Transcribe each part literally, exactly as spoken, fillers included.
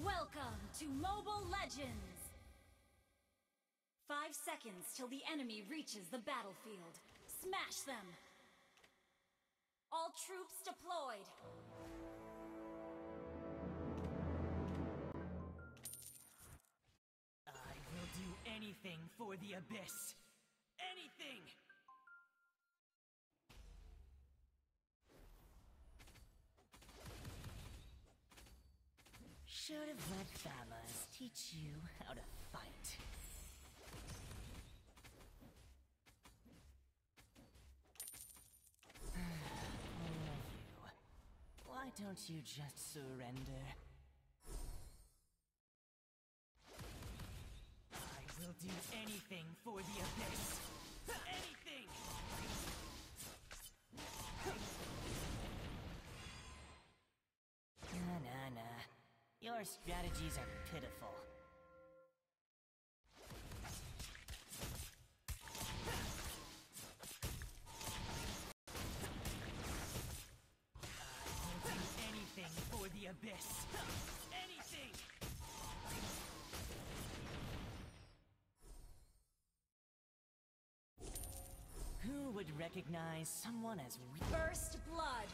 Welcome to Mobile Legends! Five seconds till the enemy reaches the battlefield. Smash them! All troops deployed! I will do anything for the Abyss! Anything! Should have let Famas teach you how to fight. Oh, you. Why don't you just surrender? I will do anything for the Abyss! Anything! Nah, nah, nah. Your strategies are pitiful. I will do anything for the Abyss! Anything! Who would recognize someone as weak? First blood!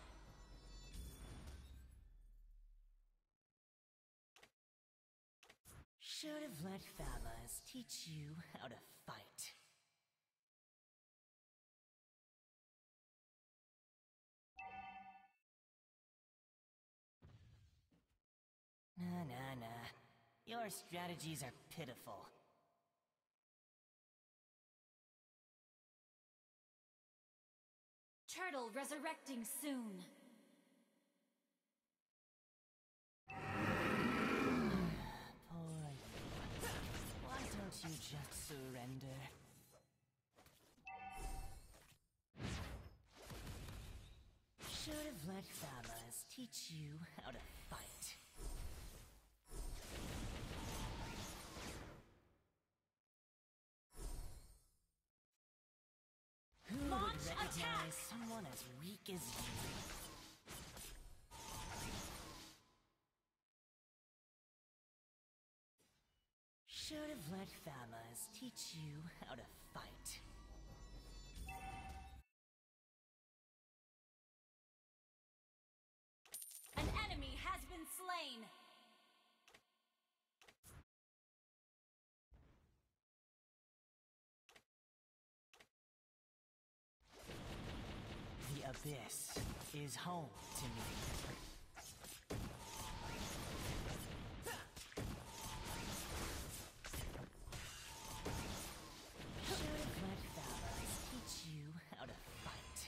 Should have let Famas teach you how to fight. Nah, nah, nah. Your strategies are pitiful. Turtle resurrecting soon. Poor you. Why don't you just surrender? Should have let Famas teach you how to fight. Who Launch would recognize attack! someone as weak as you? Should have let Famas teach you how to fight. An enemy has been slain! The Abyss is home to me. Should have let Famas teach you how to fight.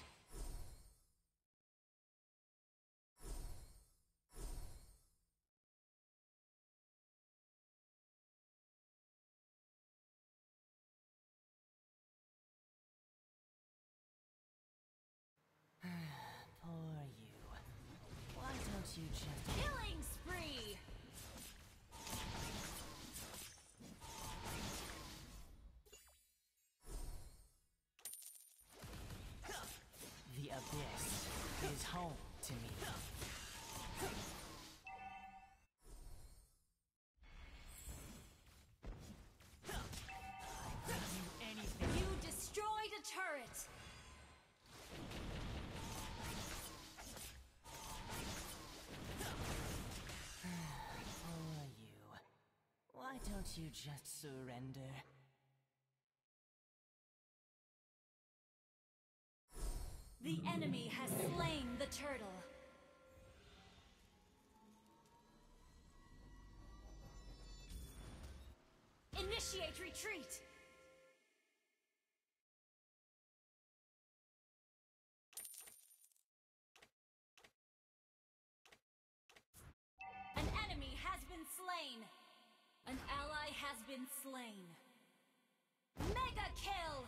Poor you. Why don't you just... Killing spree! The Abyss is home to me. I will do anything. You destroyed a turret! Poor you. Why don't you just surrender? The enemy has slain the turtle. Initiate retreat! An enemy has been slain! An ally has been slain. Mega kill!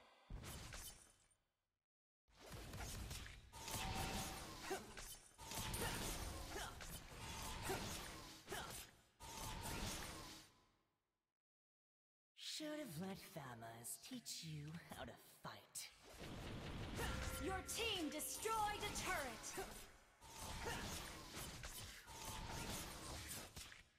Should have let Famas teach you how to fight. Your team destroyed a turret!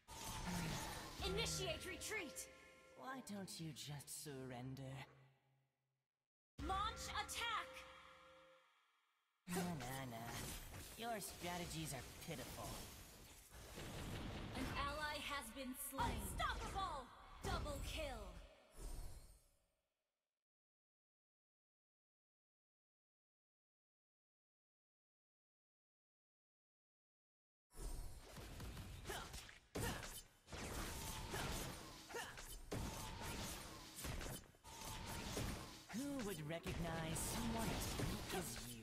Initiate retreat! Why don't you just surrender? Launch attack! Nah, nah, nah. Your strategies are pitiful. An ally has been slain. Unstoppable! Double kill! Who would recognize someone as weak as you?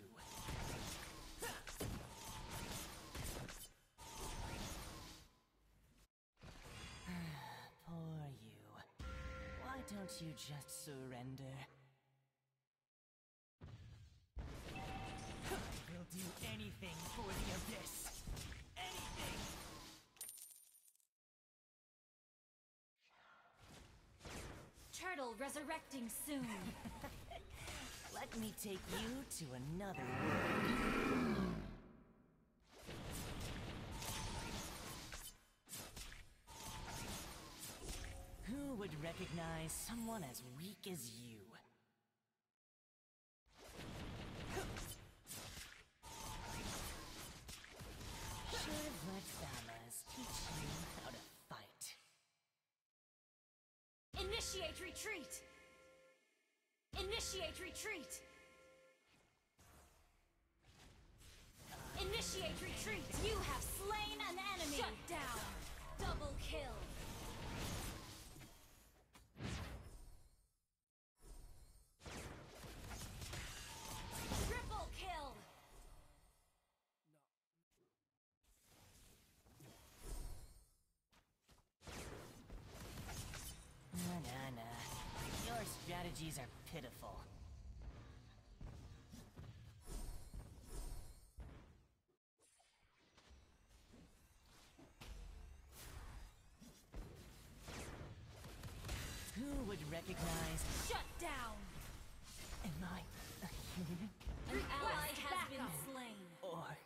Poor you. Why don't you just surrender? I will do anything for the Abyss. Anything! Turtle resurrecting soon. Let me take you to another world. Who would recognize someone as weak as you? Should have let Thalas teach you how to fight. Initiate retreat! Initiate retreat! Initiate retreat! You have slain an enemy! Shut down! Double kill! Triple kill! Nah, nah, nah. Your strategies are pitiful. Who would recognize... Shut down! Am I a human? An ally has been slain. Orc.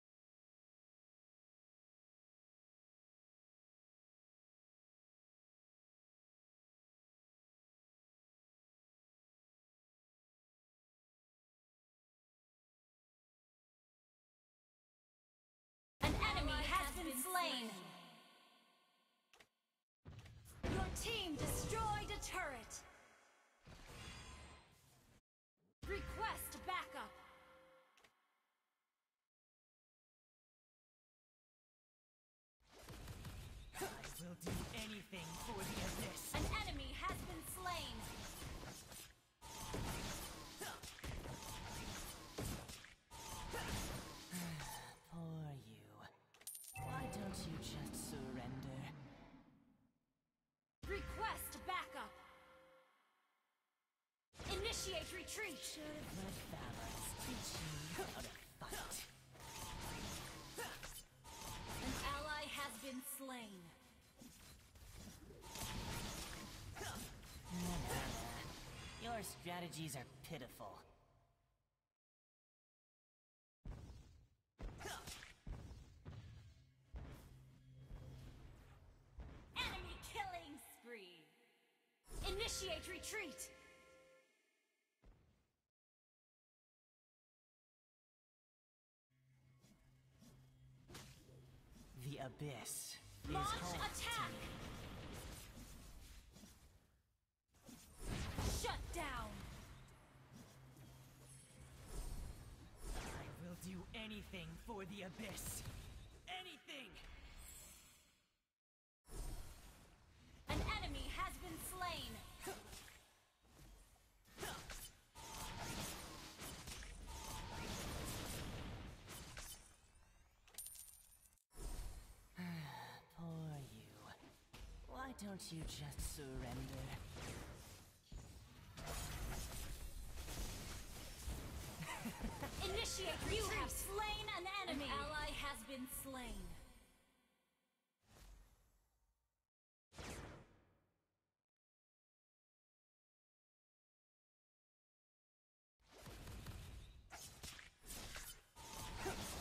An enemy has been slain. Your team destroyed a turret. Request backup. I will do anything for the Abyss. An enemy has been slain. Poor you. Why don't you just surrender? Request backup. Initiate retreat. Should have let Thalas teach you how to fight. An ally has been slain. Nah, nah, nah. Your strategies are pitiful. Enemy killing spree. Initiate retreat. The Abyss is Launch home attack. to me. Shut down. I will do anything for the Abyss. Anything! An enemy has been slain. Poor you. Why don't you just surrender? Initiate retreat. You have slain an enemy. An ally has been slain.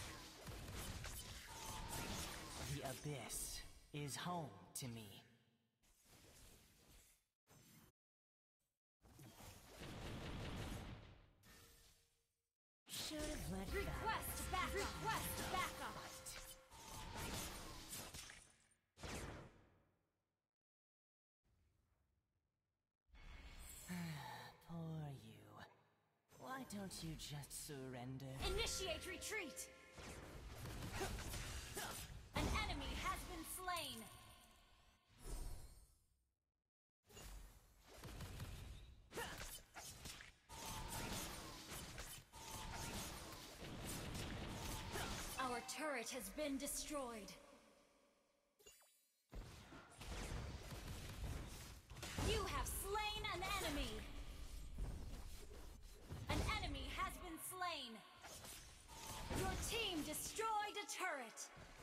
The Abyss is home to me. don't you just surrender? Initiate retreat! An enemy has been slain! Our turret has been destroyed. You have slain an enemy! An enemy has been slain! Your team destroyed a turret!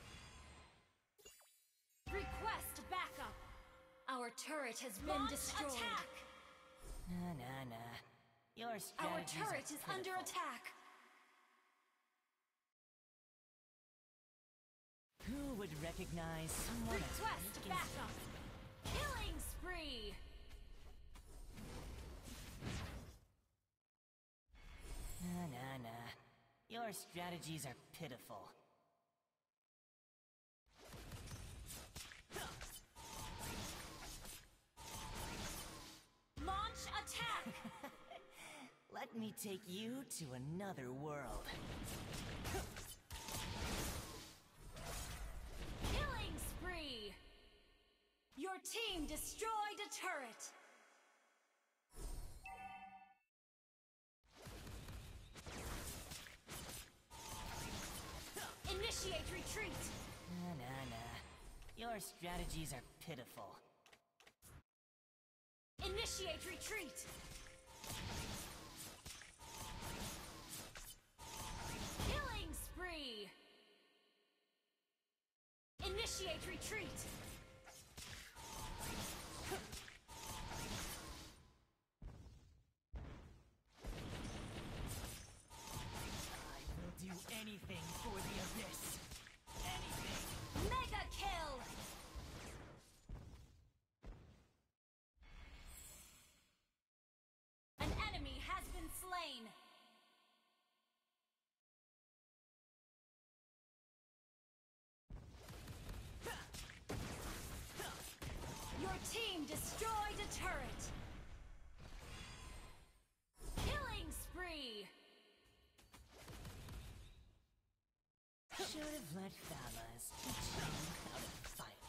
Request backup! Our turret has been Launch destroyed! attack! Nah, nah, nah. Your Our strategies turret are is under pitiful. attack! Who would recognize someone as Request weak as- backup! Killing spree! Nah, nah, nah. Your strategies are pitiful. Launch attack! Let me take you to another world. Killing spree! Your team destroyed a turret! Initiate retreat! Nah, nah, nah. Your strategies are pitiful. Initiate retreat! Killing spree! Initiate retreat! I will do anything for the Abyss. Anything. Mega kill! An enemy has been slain! Your team destroyed a turret! Killing spree! Should have let Thalas teach you how to fight.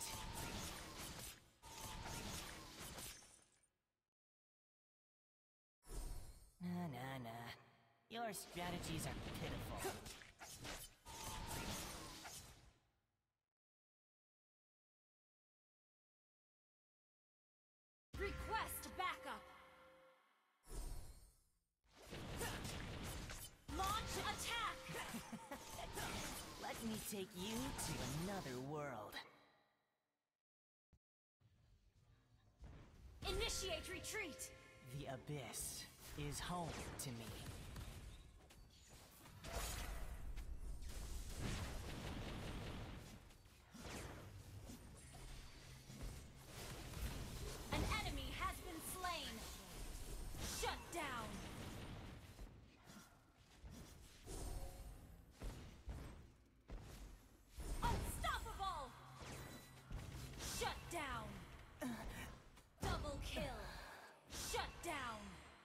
Nah, nah, nah. Your strategies are pitiful. Request backup! Launch attack! Let me take you to another world. Initiate retreat! The Abyss is home to me. An enemy has been slain! Shut down! Unstoppable! Shut down! Double kill! Shut down!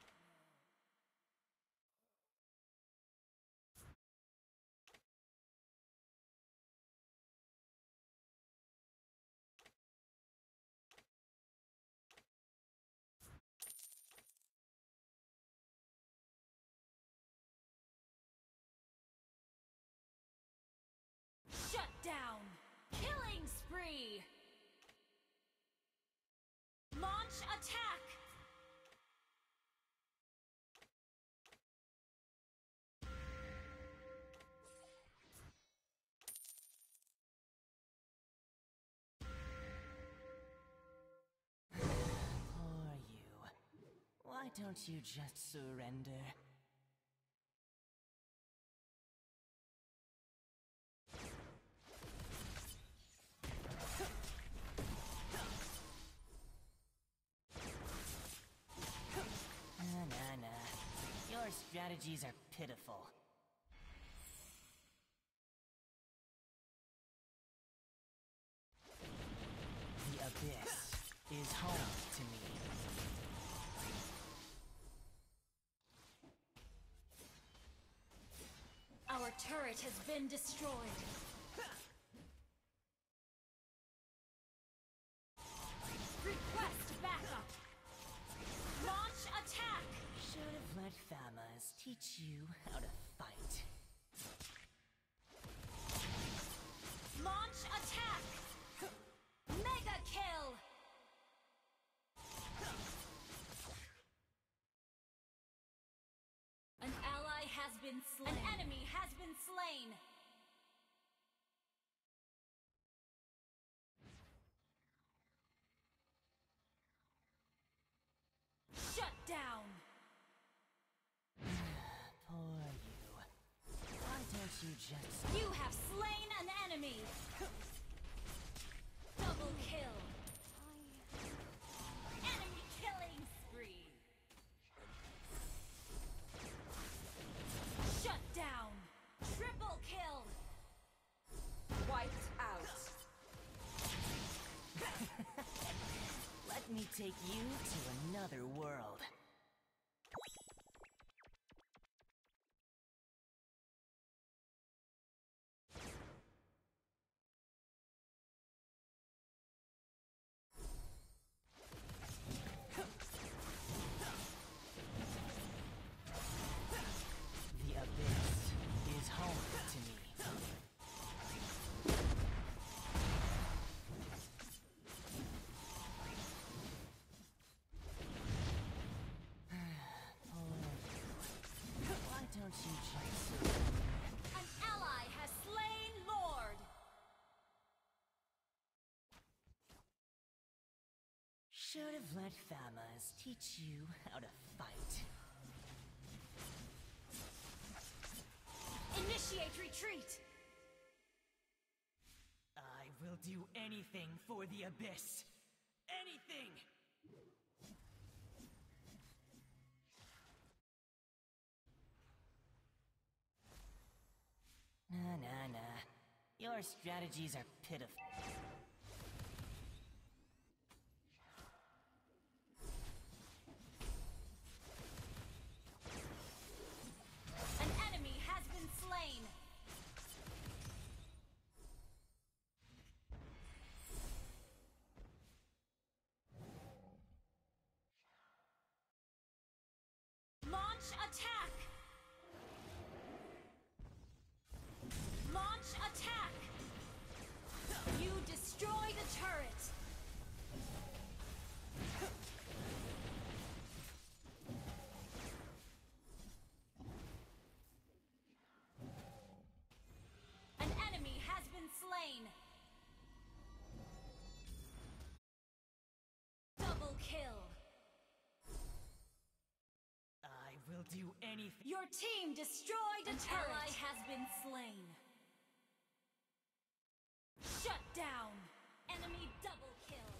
Shut down! Killing spree! Launch attack! Poor you. Why don't you just surrender? Nah, nah, nah. Your strategies are pitiful. The Abyss is home to me. turret has been destroyed. Request backup. Launch attack. Should have let Famas teach you how to fight. Launch attack. Mega kill. An ally has been slain. An enemy has been slain. Shut down. Poor you. Why don't you just... You have slain an enemy. Double kill. Enemy killing spree. Shut down. Triple kill. Wiped out. Let me take you to another world. The Abyss is home to me. Why don't you just... An ally has slain Lord. Should have let Famas teach you how to fight. Initiate retreat. I will do anything for the Abyss. Anything! Nah, nah, nah. Your strategies are pitiful. An enemy has been slain. Launch attack. Launch attack. You destroy the turret. An enemy has been slain. Double kill. I will do anything. Your team destroyed a An turret. ally has been slain. Shut down. Enemy double kill.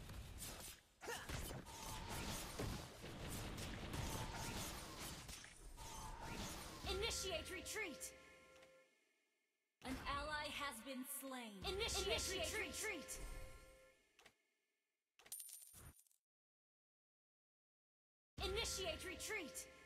Initiate retreat. An ally has been slain. Initiate, Initiate retreat. retreat. Initiate retreat.